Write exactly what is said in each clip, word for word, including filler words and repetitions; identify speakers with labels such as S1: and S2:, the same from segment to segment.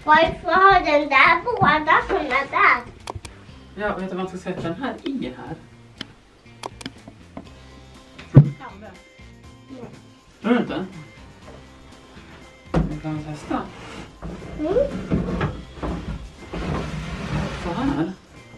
S1: Varför har den där båda sådana där?
S2: Ja, vet du vad man ska sätta den här i här? Tror du kan det?
S1: Nej.
S2: Tror du inte? Vi kan testa.
S1: Mm.
S2: Så här.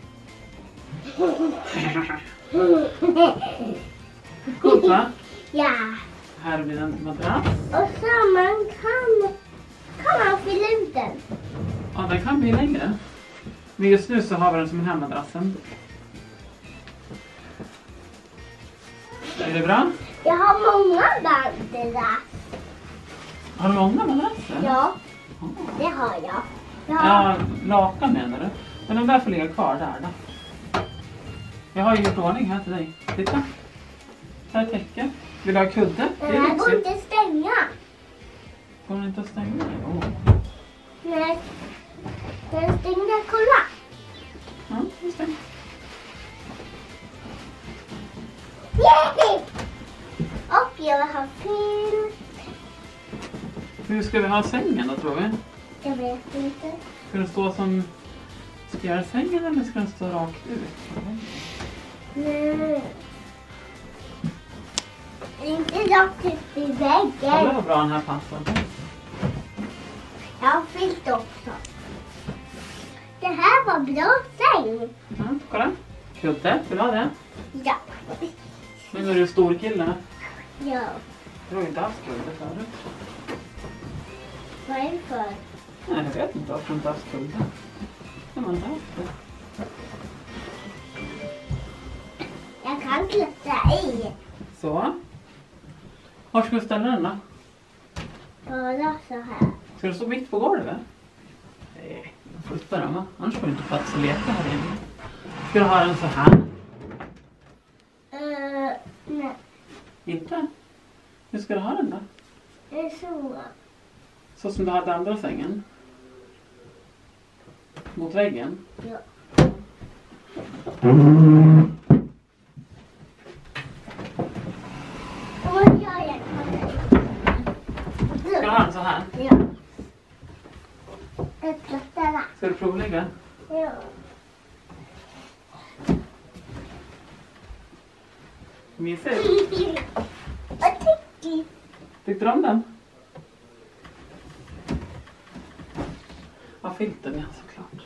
S2: Coolt va?
S1: Ja.
S2: Här blir en madrass.
S1: Och så man kan, kan man fylla ut den.
S2: Ja, den kan bli längre. Men just nu så har vi den som den här madrassen. Är det bra?
S1: Jag har många madrasser.
S2: Har du många madrasser?
S1: Ja,
S2: Ja.
S1: det har jag. Jag har...
S2: Ja, lakan menar du? Men de där får ligga kvar där då. Jag har ju gjort ordning här till dig. Titta. Här är täcke. Vill du ha kudde? Det
S1: Den
S2: är
S1: här går
S2: lyxigt.
S1: inte att stänga.
S2: Går den inte att stänga? Åh.
S1: Nej, den stängde. Kolla.
S2: Ja, den stänger.
S1: Yay! Och jag har film.
S2: Hur ska vi ha sängen då tror vi?
S1: Jag vet inte.
S2: Ska den stå som spjälsängen eller ska den stå rakt ut?
S1: Nej. Inte rakt ut i
S2: Kolla
S1: väggen.
S2: vad bra den här passar.
S1: Jag har fyllt också. Det här var bra säng.
S2: Ja, kolla. Kudde, vill du ha det?
S1: Ja.
S2: Nu är du stor kille.
S1: Ja.
S2: Du har ju inte haft kudde förut.
S1: Vad är det för?
S2: Nej, jag vet inte varför du inte haft kudde. Ja, man inte haft det.
S1: Jag kan klättra i.
S2: Så. Var ska vi ställa den då?
S1: Bara så här.
S2: Ska du stå mitt på golvet? Nej, flytta den va? Annars får du inte plats att leka här inne. Ska du ha den så här?
S1: Uh, nej.
S2: Inte? Hur ska du ha den då?
S1: Det är så.
S2: Så som du hade andra sängen? Mot väggen?
S1: Ja. Och vad gör jag?
S2: Ska du ha den så här?
S1: Ja. Jag klättrar.
S2: Ska du provlägga?
S1: Ja.
S2: Mysigt.
S1: Vad tycker du?
S2: Tyckte du om den? Ja, filten ja, såklart.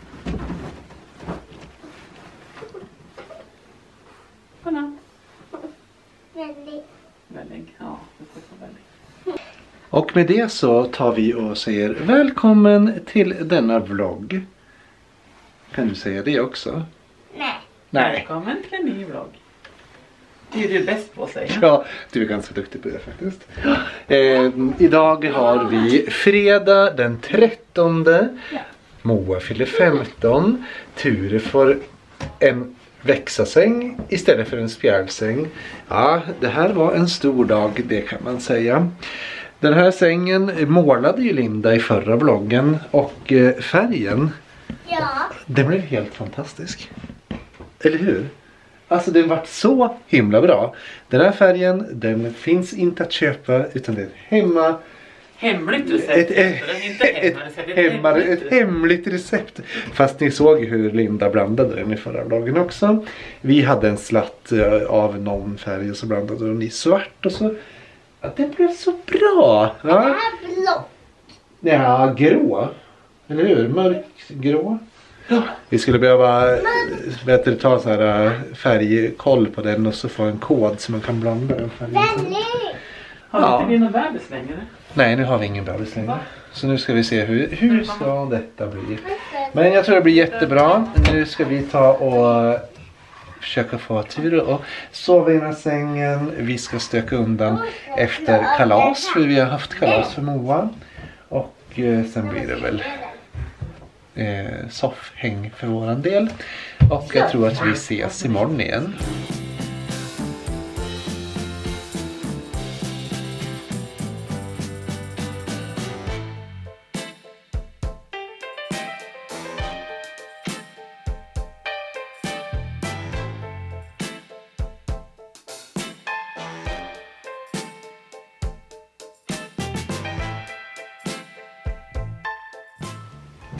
S2: Kolla.
S1: Väldigt.
S2: Väldigt, ja, det får vara väldigt.
S3: Och med det så tar vi och säger välkommen till denna vlogg. Kan du säga det också?
S1: Nej.
S3: Nej.
S2: Välkommen till en ny vlogg. Det är du bäst på att säga.
S3: Ja, du är ganska duktig på det faktiskt. Eh, idag har vi fredag den trettonde. Moa fyller femton. Ture får en växasäng istället för en spjälsäng. Ja, det här var en stor dag, det kan man säga. Den här sängen målade ju Linda i förra vloggen och eh, färgen,
S1: Ja.
S3: den blev helt fantastisk. Eller hur? Alltså den var så himla bra. Den här färgen, den finns inte att köpa utan det är ett hemma
S2: Hemligt recept.
S3: ett,
S2: Ett, ett, inte
S3: ett,
S2: hemma,
S3: ett, hemma, ett hemligt recept. Fast ni såg ju hur Linda blandade den i förra vloggen också. Vi hade en slatt eh, av någon färg och så blandade den i svart och så. Ja, det blev så bra.
S1: Det
S3: Ja,
S1: här är blått.
S3: ja grå. Eller hur? Mörkgrå. Ja, vi skulle behöva vet du, ta så här äh, färgkoll på den och så få en kod så man kan blanda den färgen.
S1: Väldigt.
S2: Har
S3: Ja.
S2: inte vi någon bebis längre?
S3: Nej, nu har vi ingen bebis längre.
S2: Va?
S3: Så nu ska vi se hur, hur ska detta bli. Men jag tror det blir jättebra. Nu ska vi ta och försöka få tur och sova i den här sängen. Vi ska stöka undan efter kalas, för vi har haft kalas för Moa. Och eh, sen blir det väl eh, soffhäng för våran del. Och jag tror att vi ses imorgon igen.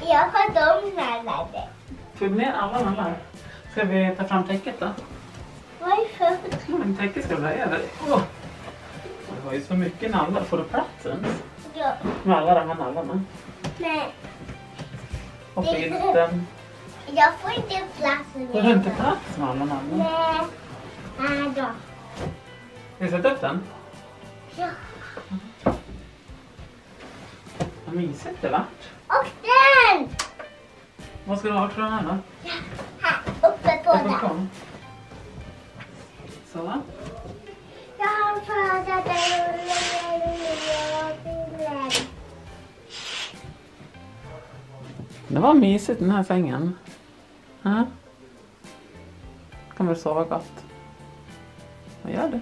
S1: Jag har de nallade.
S2: Får vi med alla nallar? Ska vi ta fram täcket då?
S1: Varför?
S2: Men täcket ska bli över. Åh. Det var ju så mycket nallar. Får du plats ens?
S1: Ja.
S2: Med alla de här nallarna.
S1: Nej.
S2: Och filten.
S1: Jag får inte plats med
S2: Får du inte plats med alla nallar?
S1: Nej. Nej då.
S2: Ska vi sätta upp den?
S1: Ja.
S2: Vad mysigt det vart.
S1: Och den!
S2: Vad ska du ha för den här då?
S1: Här, uppe på
S2: Uppe
S1: den.
S2: på. Så.
S1: Jag har pratat den.
S2: Det var mysigt den här sängen. Ja. Kan väl sova gott. Vad gör du?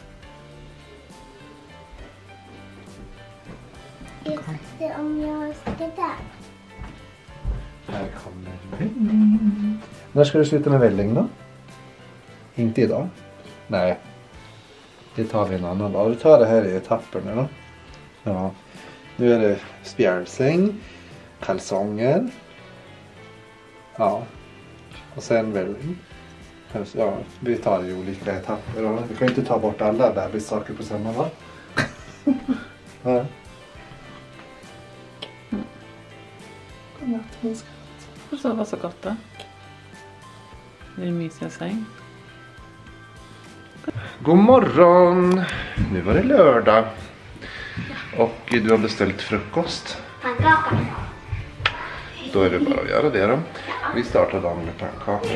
S1: Jag ska se om jag ska där.
S3: Här kommer välling. När ska du sluta med välling då? Inte idag? Nej. Det tar vi en annan dag. Vi tar det här i etapper nu då. Ja. Nu är det spjälsäng, kalsonger. Ja. Och sen välling. Ja, vi tar det i olika etapper. Och vi kan inte ta bort alla bebissaker på samma dag. Ja. Godnatt, min skatt.
S2: Får sova så gott då. Det är en mysig säng.
S3: God morgon! Nu var det lördag. Och du har beställt frukost.
S1: Pannkaka.
S3: Då är det bara att göra det då. Vi startar dagen med pannkakor.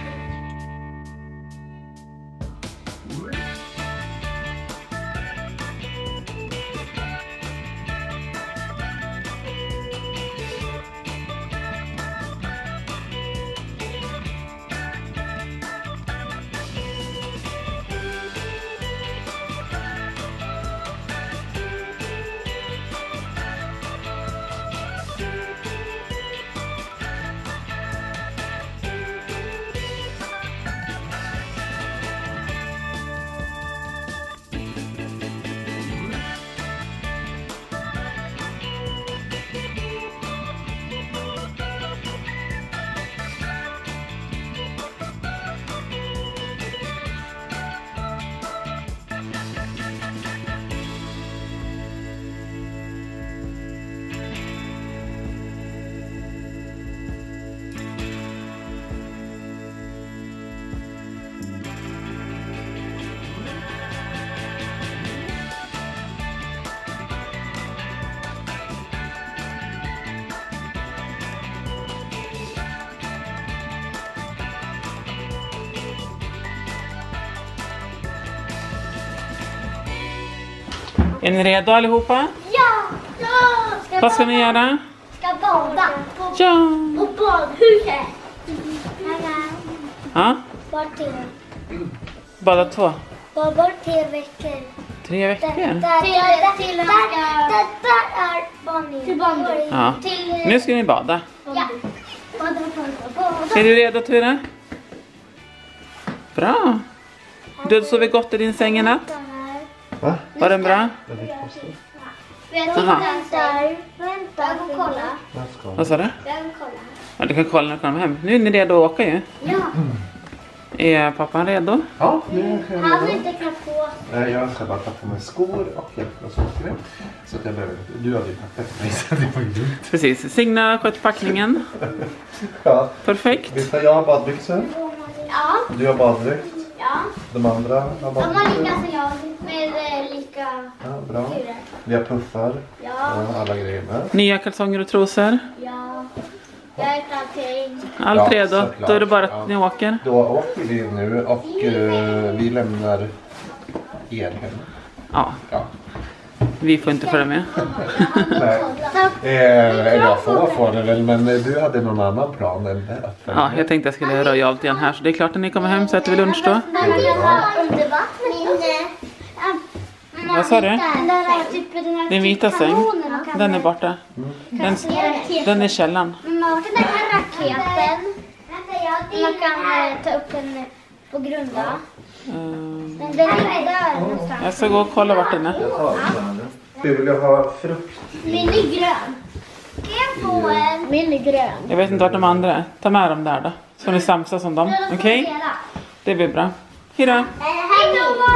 S2: Är ni redo allihopa?
S1: Ja! Ja!
S2: Vad ska ni göra?
S1: Ska bada på,
S2: Ja!
S1: på badhuset.
S2: Ja?
S1: Bara till,
S2: Bada två?
S1: bara bara tre veckor.
S2: Tre veckor?
S1: Där, där, där, till där, där, där är badning. Till badning.
S2: Ja.
S1: Till,
S2: Nu ska ni bada.
S1: ja. Bada, bada, bada.
S2: Är du redo, Ture? Bra! Du har sovit gott i din säng i natt?
S3: Va?
S2: Var den bra?
S1: Vänta,
S2: Aha.
S1: vänta. Vänta, jag får kolla.
S3: Jag ska.
S2: Vad sa du?
S1: Jag kan kolla.
S2: Ja, du kan kolla när du kommer hem. Nu är ni redo att åka ju.
S1: Ja.
S2: Är pappan redo?
S3: Ja, nu är jag
S1: Han har
S3: redo.
S1: inte knappt på.
S3: Nej, jag ska bara ta på mig skor och hjälpa och socker. Så att jag behöver inte. Du hade ju packat mig så det var ju lugnt.
S2: Precis. Signa sköt packningen.
S3: Ja.
S2: Perfekt.
S3: Visst har jag badbyxor?
S1: Ja.
S3: Du har baddräkt.
S1: Ja.
S3: De andra har
S1: De har
S3: badbyxor.
S1: lika som jag. Med eh, lika
S3: Ja, bra.
S1: turer.
S3: Vi har puffar.
S1: Ja.
S3: Ja, alla grejer med.
S2: Nya kalsonger och trosor.
S1: Ja. Jag har allting.
S2: Allt
S3: Ja,
S2: redo.
S3: såklart.
S2: Då är det bara att
S3: Ja.
S2: ni åker.
S3: Då åker vi nu och eh, vi lämnar er hem.
S2: Ja,
S3: Ja.
S2: vi får inte följa med.
S3: Nej. Eh, jag får få det väl, men du hade någon annan plan än att följa
S2: Ja,
S3: med.
S2: jag tänkte jag skulle röja av lite grann här. Så det är klart att ni kommer hem så äter vi lunch då.
S1: Men jag har under vattnet.
S2: Vad sa du?
S1: Den där typ den här
S2: Den vita säng.
S1: kanonen man kan-
S2: Den är borta. Den, den är i källaren.
S1: Men man har den där raketen. Man kan eh, ta upp den på grund va?
S2: Ehm,
S1: Den den är där någonstans.
S2: jag ska gå och kolla vart den är.
S3: Du vill ha frukt.
S1: Min är grön. Ska jag få en? Min är grön.
S2: Jag vet inte vart de andra är. Ta med dem där då. Så ni samsas som dem. Okej? Okay? Det blir bra. Hejdå.
S1: Hej då.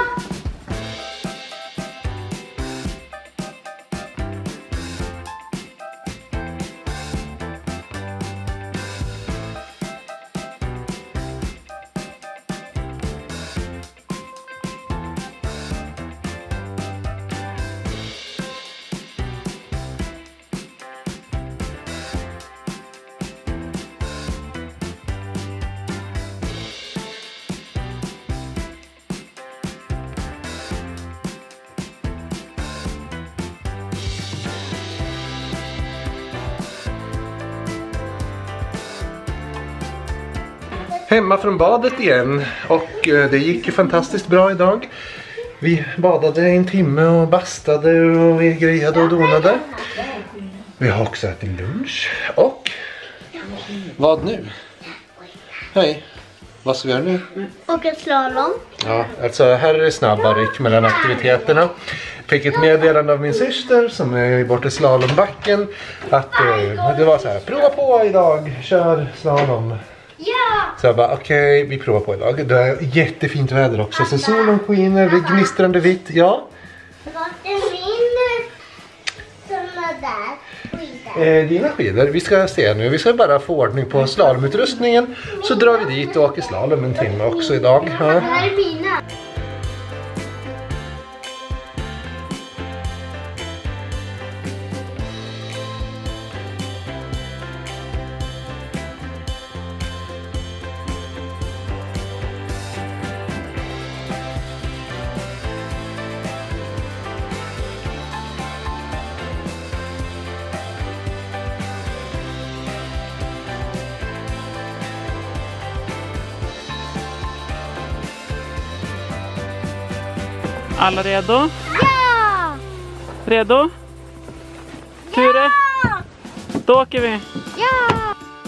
S3: Hemma från badet igen och eh, det gick ju fantastiskt bra idag. Vi badade en timme och bastade och vi grejade och donade. Vi har också ätit lunch och vad nu? Hej, vad ska vi göra nu?
S1: Åka slalom.
S3: Ja, alltså här är det snabba ryck mellan aktiviteterna. Fick ett meddelande av min syster som är borta i slalombacken att eh, det var så här: prova på idag, kör slalom.
S1: Ja!
S3: Så jag bara okej, okay, vi provar på idag. Det är jättefint väder också. Så solen skiner, det är gnistrande vitt. Ja.
S1: Vad är min såna där skidor?
S3: Eh, dina skidor, vi ska se nu. Vi ska bara få ordning på slalomutrustningen. Så drar vi dit och åker slalom en timme också idag. Ja.
S1: Det här är mina.
S2: Alla redo?
S1: Ja!
S2: Redo? Ture?
S1: Ja!
S2: Då åker vi.
S1: Ja!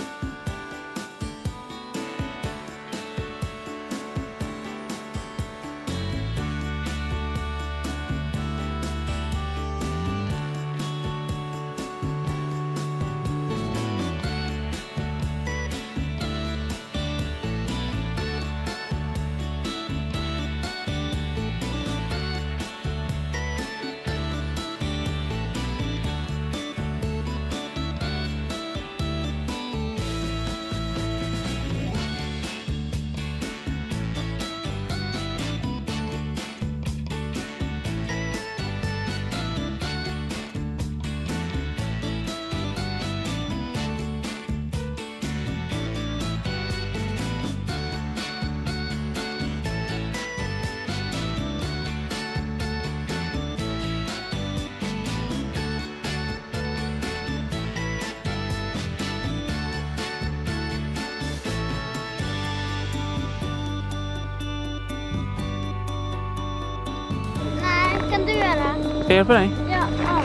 S1: Kan du göra?
S2: Ska jag hjälpa dig?
S1: Ja. ja.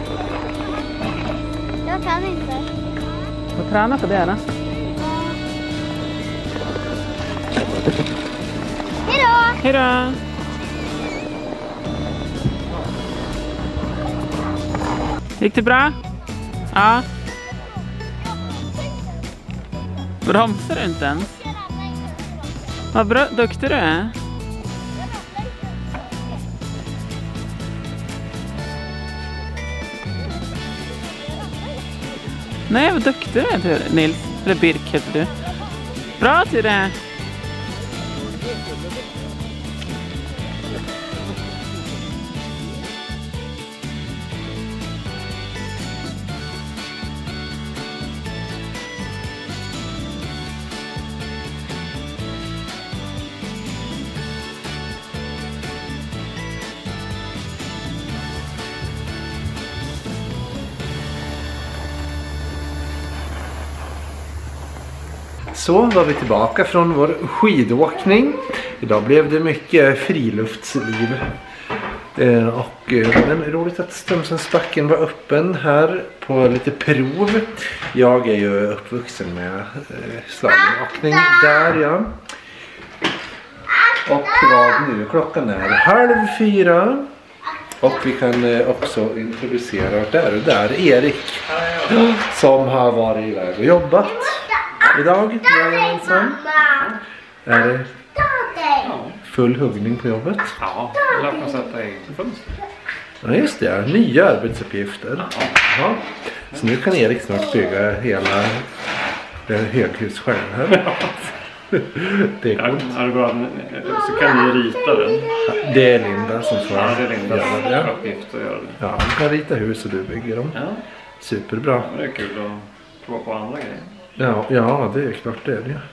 S1: Jag kan inte.
S2: Får träna på det då.
S1: Hej då!
S2: Hej då! Gick det bra? Ja. Bromsar du inte ens? Vad bra, duktig du är. Nej, vad duktig du är, Nils. Eller Birk heter du. Bra till det.
S3: Så var vi tillbaka från vår skidåkning. Idag blev det mycket friluftsliv. Eh, och, eh, men roligt att Strömsundsbacken var öppen här på lite prov. Jag är ju uppvuxen med eh, slalomåkning där, ja. Och vad nu? Klockan är halv fyra. Och vi kan eh, också introducera där och där Erik som har varit iväg och jobbat idag. Jajamensan. Är det full huggning på jobbet?
S2: Ja, jag lär få sätta i fönster.
S3: Ja just det, nya arbetsuppgifter. Ja. Så nu kan Erik snart bygga hela det höghus själv här. Det är coolt.
S2: Ja, det bra. Så kan ni rita den.
S3: Det är Linda som får
S2: Ja, det är Lindas
S3: göra det.
S2: uppgift att göra det.
S3: Ja, hon kan rita hus och du bygger dem.
S2: Ja,
S3: Superbra.
S2: ja, det är kul att prova på andra grejer.
S3: Ja, ja det är klart det är det.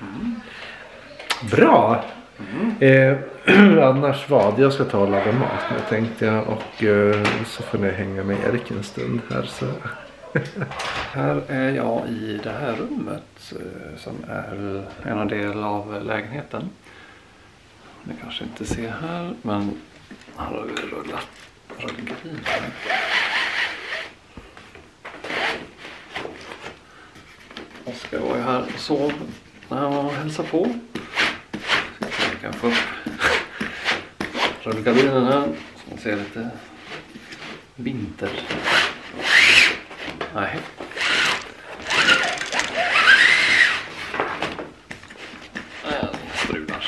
S3: Bra! Eh, annars vad? Jag ska ta och laga mat nu tänkte jag. Och eh, så får ni hänga med Erik en stund här så.
S2: Här är jag i det här rummet som är en del av lägenheten. Ni kanske inte ser här, men här har vi rullat rullgardiner. Oskar var ju här och sov när han var och hälsade på. Så jag kan få upp rullgardinen här så man ser lite vinter. Nej. Strular.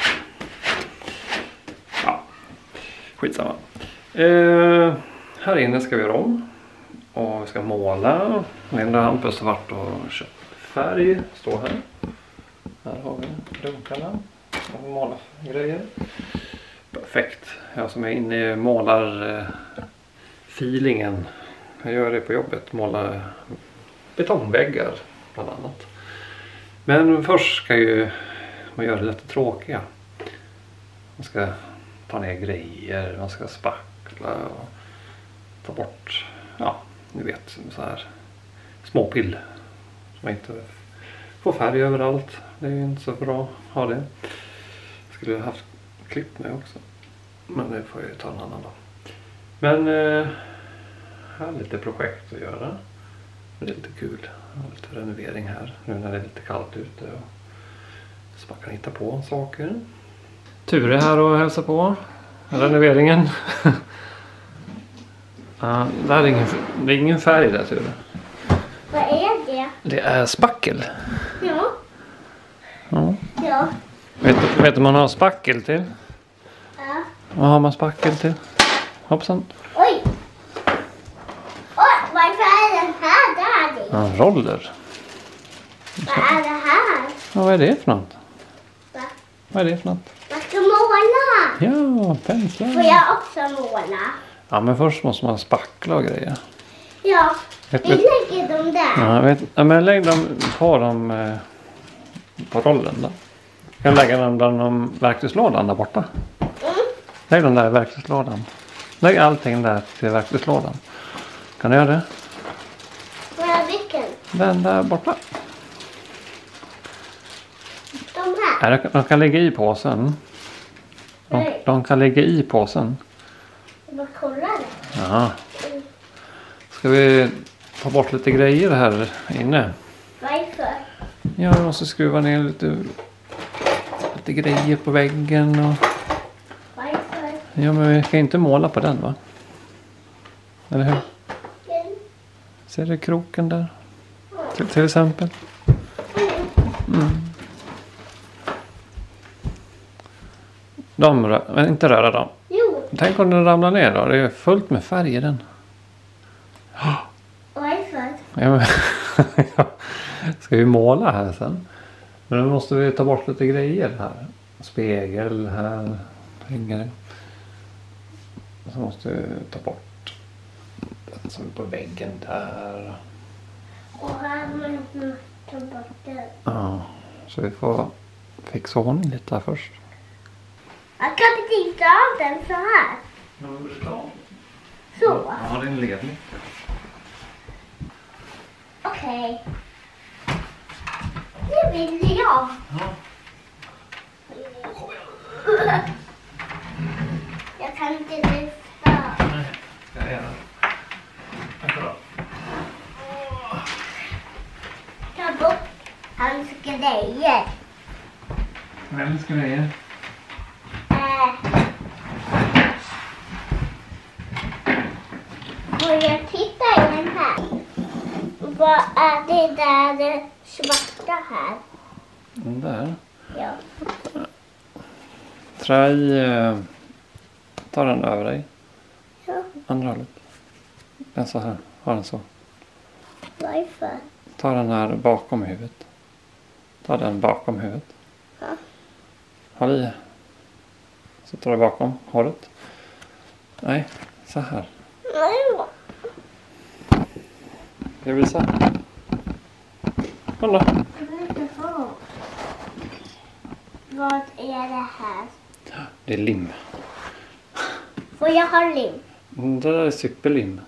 S2: Ja, skitsamma. Eh, här inne ska vi göra om. Och vi ska måla. Linda Hampus har varit och köpt färg. Står här. Här har vi dunkarna. Och måla grejer. Perfekt. Jag som är inne i målar eh, feelingen. Jag gör det på jobbet, måla betongväggar bland annat. Men först ska ju man göra det lite tråkiga. Man ska ta ner grejer, man ska spackla och ta bort, ja, ni vet, så här småpill. Så man inte får färg överallt. Det är ju inte så bra att ha det. Jag skulle ha haft klipp med också. Men det får jag ju ta en annan dag. Men eh, jag har lite projekt att göra. Det är lite kul. Jag har lite renovering här. Nu när det är lite kallt ute. Och så man kan hitta på saker. Ture är här och hälsar på. Renoveringen. Ja, det är ingen, det är ingen färg där, Ture.
S1: Vad är det?
S2: Det är spackel.
S1: Ja.
S2: Ja.
S1: Ja.
S2: Vet du vet du man har spackel till?
S1: Ja.
S2: Vad har man spackel till? Hoppsan.
S1: Oj! Oj, varför är den här där?
S2: Ja, en roller.
S1: Vad är det här?
S2: Ja, vad är det för något?
S1: Va?
S2: Vad är det för något?
S1: Man ska måla.
S2: Ja, penslar.
S1: Får jag också måla?
S2: Ja, men först måste man spackla och grejer.
S1: Ja,
S2: Vet,
S1: vi
S2: vet,
S1: lägger dem där.
S2: ja, jag vet, ja, men lägg dem på dem eh, på rollen då. Jag kan lägga dem bland de verktygslådan där borta.
S1: Mm.
S2: Lägg dem där i verktygslådan. Lägg allting där till verktygslådan. Kan du göra det?
S1: Vad är vilken?
S2: Den där borta.
S1: De här?
S2: Ja, de, de kan ligga i påsen. De,
S1: Nej.
S2: de kan ligga i påsen.
S1: Jag bara kollar det.
S2: Ja. Ska vi ta bort lite grejer här inne?
S1: Varför?
S2: Ja, vi måste skruva ner lite, lite grejer på väggen. Och...
S1: Varför?
S2: Ja, men vi ska inte måla på den, va? Eller hur? Ser du kroken där? Till, till exempel. Mm. De rör, men inte röra dem.
S1: Jo.
S2: Tänk om den ramlar ner då. Det är fullt med färg i den.
S1: Varför?
S2: Ja, men, ska vi måla här sen? Men då måste vi ta bort lite grejer här. Spegel här. Pengar. Så måste vi ta bort den som är på väggen där.
S1: Och här måste man ta bort det.
S2: Ja, så vi får fixa ordning lite här först.
S1: Jag kan inte av den så här. Så.
S2: Ja, det är en ledning.
S1: Okej. Det vill jag.
S2: Ja.
S1: Jag kan inte lyfta.
S2: Nej, ska jag göra. Tack då.
S1: Ta bort hans grejer.
S2: Vems grejer?
S1: Äh. Får jag titta i den här? Vad är det där svarta här?
S2: Den där.
S1: Ja.
S2: Try, eh, ta den över dig.
S1: Ja.
S2: Andra hållet. Den så här. Ha den så.
S1: Varför?
S2: Ta den här bakom huvudet. Ta den bakom huvudet.
S1: Ja.
S2: Håll i. Så tar du bakom hållet. Nej, så här.
S1: Nej.
S2: Jag vill visa. Kolla.
S1: Jag vill inte få. Vad är det här?
S2: Det är lim.
S1: Får jag ha lim?
S2: Det där är superlim.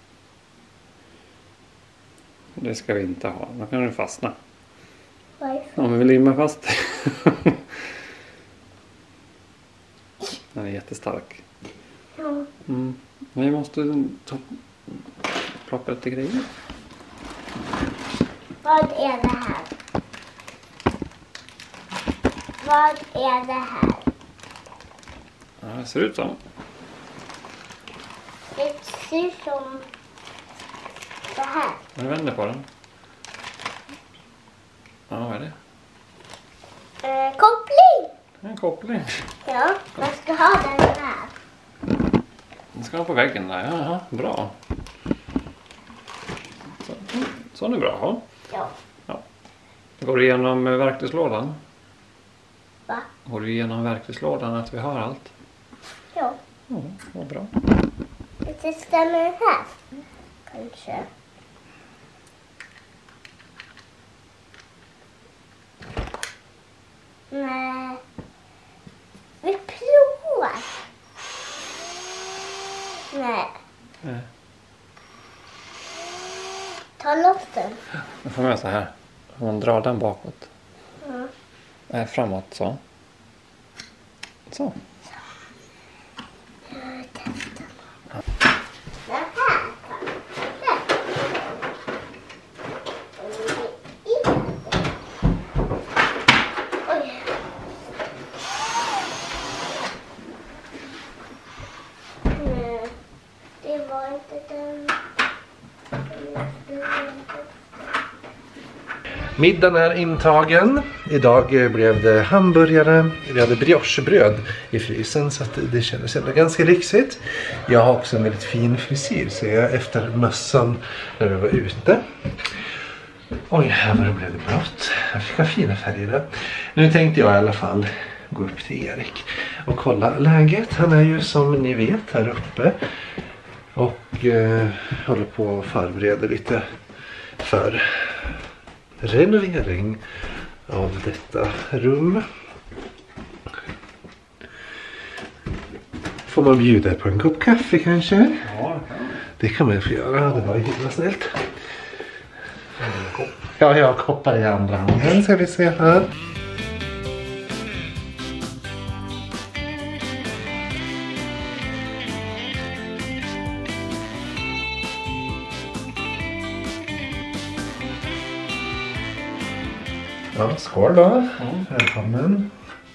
S2: Det ska vi inte ha. Då kan du fastna.
S1: Varför?
S2: Om vi vill limma fast. Den är jättestark.
S1: Ja.
S2: Mm. Men vi måste ta, plocka lite grejer.
S1: Vad är det här? Vad är det här?
S2: Ja, det ser ut så.
S1: Det ser ut som så här.
S2: Jag vänder på den. Ja, vad är det?
S1: Eh, koppling!
S2: En koppling.
S1: Ja, man ska ha den här.
S2: Den ska vara på väggen där. Jaha, bra. Så, så är det bra.
S1: Ja.
S2: Ja. Går du igenom verktygslådan?
S1: Va?
S2: Går du igenom verktygslådan att vi har allt?
S1: Ja.
S2: Ja, vad bra.
S1: Det stämmer här. Kanske. Nej. Vi provar. Nej.
S2: Nej.
S1: Ta loss den.
S2: Jag får med så här. Om man drar den bakåt.
S1: Ja.
S2: Nej, framåt så. Så.
S1: Den här. Oj. Nej, det var inte den.
S3: Middagen är intagen. Idag blev det hamburgare. Vi hade briochebröd i frysen så att det kändes ändå ganska lyxigt. Jag har också en väldigt fin frisyr så jag efter mössan när jag var ute. Oj, här var det blev det blått. Jag fick ha fina färger där. Nu tänkte jag i alla fall gå upp till Erik och kolla läget. Han är ju som ni vet här uppe och eh, håller på att förbereda lite för renovering av detta rum. Får man bjuda på en kopp kaffe kanske?
S2: Ja,
S3: Det kan man få göra, det var himla snällt. Ja, jag har koppar i andra handen, ska vi se här. Ja, skål då. Mm. Välkommen.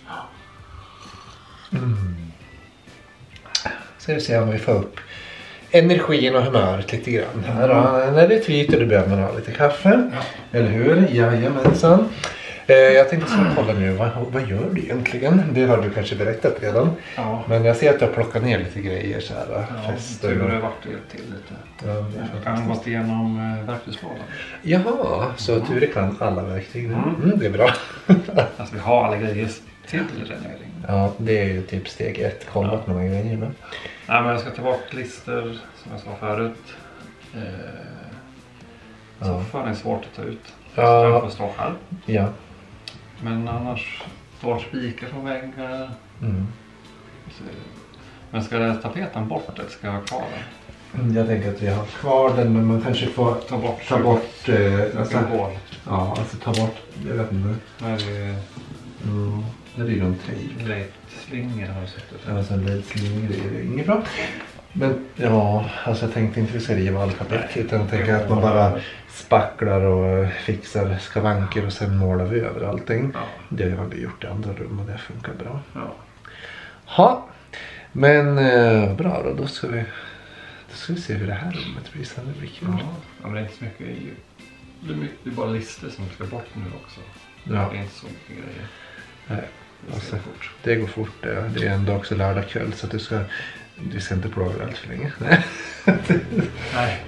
S3: Mm. Ska vi se om vi får upp energin och humöret lite grann här. Mm. När det är tvit och du behöver man ha lite kaffe. Ja. Eller hur? Jajamensan. Eh, jag tänkte så kolla nu, vad, vad gör du egentligen? Det har du kanske berättat redan. Ja. Men jag ser att du har plockat ner lite grejer så här.
S2: Ja,
S3: fester.
S2: tur har varit till lite.
S3: Ja,
S2: jag har gått igenom äh, verktygslådan.
S3: Jaha, så mm. Ture kan alla verktyg nu. Mm. Mm, det är bra.
S2: Alltså vi har alla grejer till renovering.
S3: Ja, det är ju typ steg ett. Kolla ja. Några grejer med.
S2: Nej, men jag ska ta bort lister som jag sa förut. Eh, så ja. För är svårt att ta ut.
S3: Ja.
S2: Den får stå själv.
S3: Ja.
S2: Men annars står spikar från väggar. Mm. Men ska tapeten bort eller ska jag ha kvar den?
S3: Jag tänker att vi har kvar den, men man kanske får ta bort, ta bort eh, alltså, ja, alltså ta bort, jag vet inte.
S2: Nej, det,
S3: mm, det är ju någon tejp.
S2: Lejdslingor har jag sett.
S3: Alltså lejdslingor är inget bra. Men ja, alltså jag tänkte inte vi ska riva alfabetet utan jag tänker att man bara spacklar och fixar skavanker och sen målar vi över allting. Ja. Det har vi gjort i andra rum och det funkar bra. Ja. Ha. Men eh, bra då, då ska vi Då ska vi se hur det här rummet blir sen. Det blir kul.
S2: Ja, men det är inte så mycket. Det är, mycket, det är bara listor som ska bort nu också.
S3: Ja.
S2: Det är inte så mycket grejer.
S3: Nej.
S2: Det,
S3: Alltså,
S2: fort.
S3: det går fort. Det, det är en dag också lördag kväll så att du ska, du ska inte plåga allt för länge. Nej.
S2: Nej.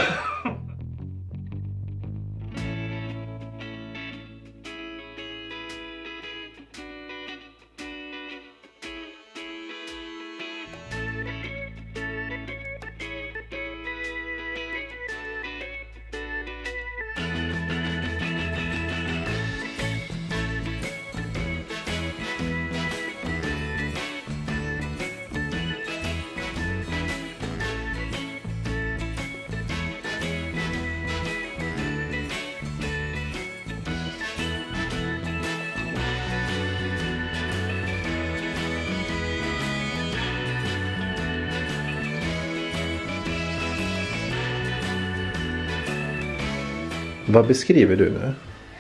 S3: Vad beskriver du nu?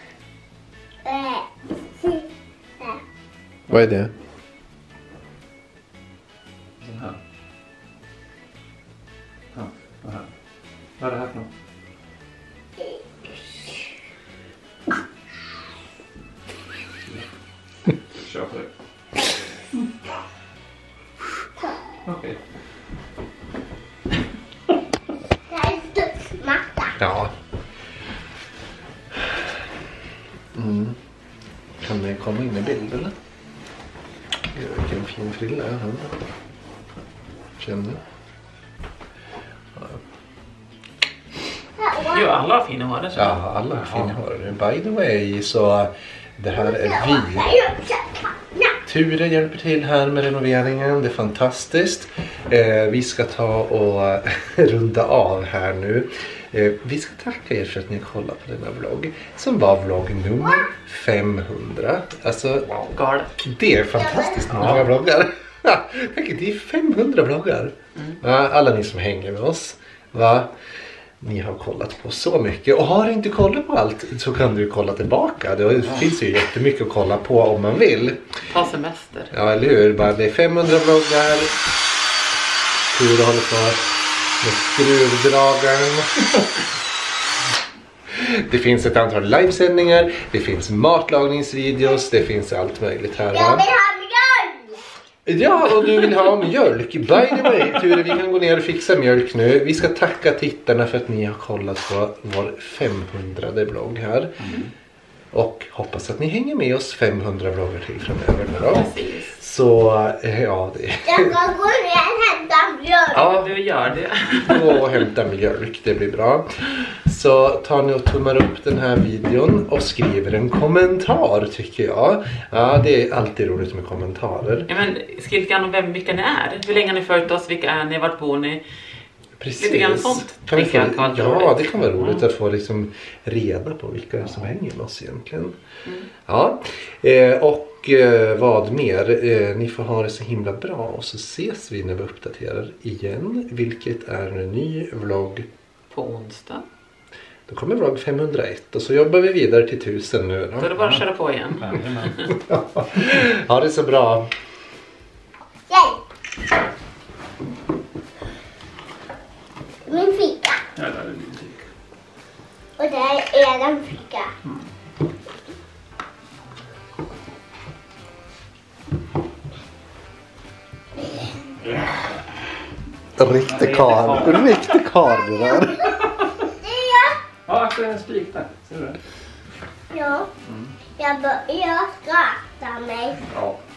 S3: Vad är det?
S2: Den här. Ja, det här. Vad är det här för något? Kör på det. Okej.
S1: Det här är studsmatta.
S3: Ja. Mm. Kan det komma in i bilden? Vilken fin frilla jag har. Känner.
S4: Jo, alla har fina hår.
S3: Ja, alla har fina hår. By the way, så det här är vi. Ture hjälper till här med renoveringen. Det är fantastiskt. Eh, vi ska ta och runda av här nu. Eh, vi ska tacka er för att ni har kollat på denna vlogg. Som var vlogg nummer femhundra. Alltså,
S4: Galet.
S3: det är fantastiskt många vloggar. Det är femhundra vloggar. Ja, alla ni som hänger med oss. Va? Ni har kollat på så mycket. Och har du inte kollat på allt så kan du kolla tillbaka. Det finns ju jättemycket att kolla på om man vill.
S4: Ta semester.
S3: Ja, eller hur? Bara det är femhundra vloggar. Ture håller på med skruvdragaren. Det finns ett antal livesändningar. Det finns matlagningsvideos. Det finns allt möjligt här.
S1: Jag vill ha mjölk!
S3: Ja, och du vill ha mjölk. By the way, Ture, vi kan gå ner och fixa mjölk nu. Vi ska tacka tittarna för att ni har kollat på vår femhundrade vlogg här. Mm. Och hoppas att ni hänger med oss femhundra vloggar till framöver. Då.
S4: Precis.
S3: Så, ja, det...
S1: Jag ska gå ner och hämta mjölk.
S3: Ja,
S4: Du gör det.
S3: gå och hämta mjölk, det blir bra. Så tar ni och tummar upp den här videon och skriver en kommentar, tycker jag. Ja, det är alltid roligt med kommentarer.
S4: Ja, men skriv lite grann om vem, vilka ni är. Hur länge har ni följt oss? Vilka är ni? Vart bor ni?
S3: Precis.
S4: Lite grann sånt.
S3: Kan vi få,
S4: jag kan vara
S3: ja,
S4: roligt.
S3: det kan vara roligt
S4: Ja.
S3: att få liksom reda på vilka som hänger med oss egentligen.
S4: Mm.
S3: Ja, eh, och eh, vad mer? Eh, ni får ha det så himla bra och så ses vi när vi uppdaterar igen. Vilket är en ny vlogg.
S4: På onsdag.
S3: Då kommer vlogg femhundraett och så jobbar vi vidare till tusen nu.
S4: Då är det bara att köra på igen.
S2: Jajamän.
S3: Ha det så bra.
S1: Hjälp! Min fika.
S2: Ja, där är din fika.
S1: Och där är den fika.
S3: Riktig karl. Riktig karl det där.
S1: Det är jag.
S2: Ja, efter en spik där. Ser du det?
S1: Ja. Jag, bör- jag skrattar mig.
S2: Ja.